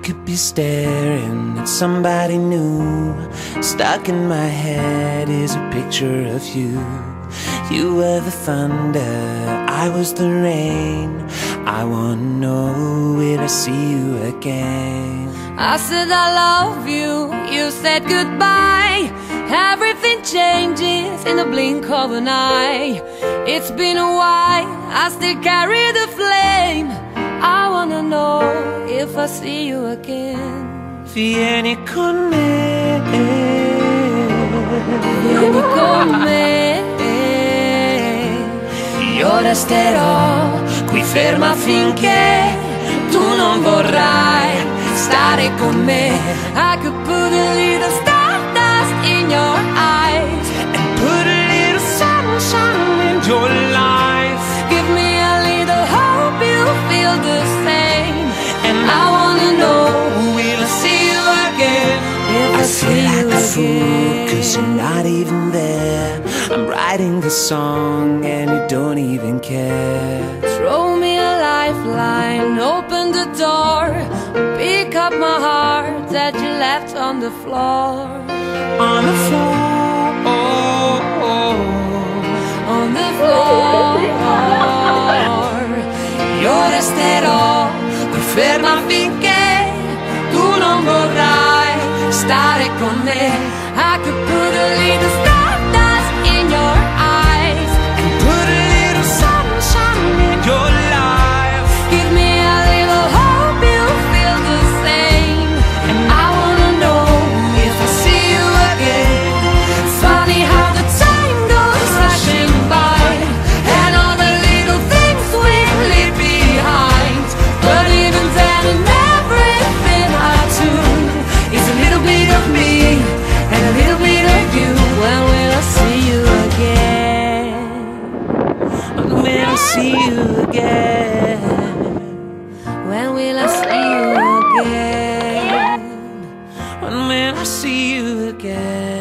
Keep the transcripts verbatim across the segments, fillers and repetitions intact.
could be staring at somebody new. Stuck in my head is a picture of you. You were the thunder, I was the rain. I wanna know, will I see you again? I said I love you, you said goodbye. Everything changes in the blink of an eye. It's been a while, I still carry the flame. I wanna know if I see you again. Vieni con me, Vieni con me. io resterò qui ferma finché tu non vorrai stare con me. I could put a little stardust in your eyes and put a little sunshine in your life. Give me a little hope you feel the same. And I wanna know, will I see you again? if I, I see feel you like a fool, again. cause you're not even there. I'm writing the song and you don't even care. Throw me a lifeline, open the door, pick up my heart that you left on the floor. On the floor, On the floor. io resterò qui ferma finché tu non vorrai stare con me. I could put a little stardust in your eyes and put a little sunshine in your life. Give me a little hope you feel the same. And I wanna know if I see you again. Funny how the time goes rushing by, and all the little things we leave behind. But even then, in everything I do, It's a little bit of me and a little bit of you. When will I see you again? when will I see you again? When will I see you again? When will I see you again?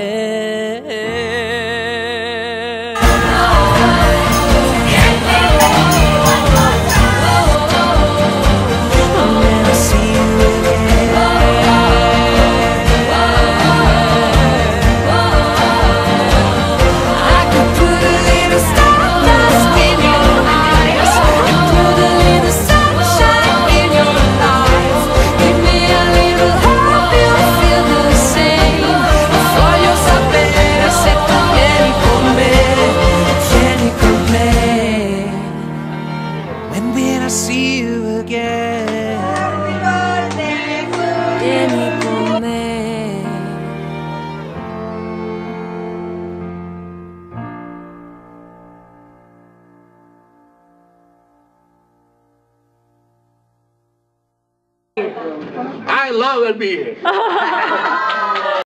When will I see you again? Vieni con me. I love M B A.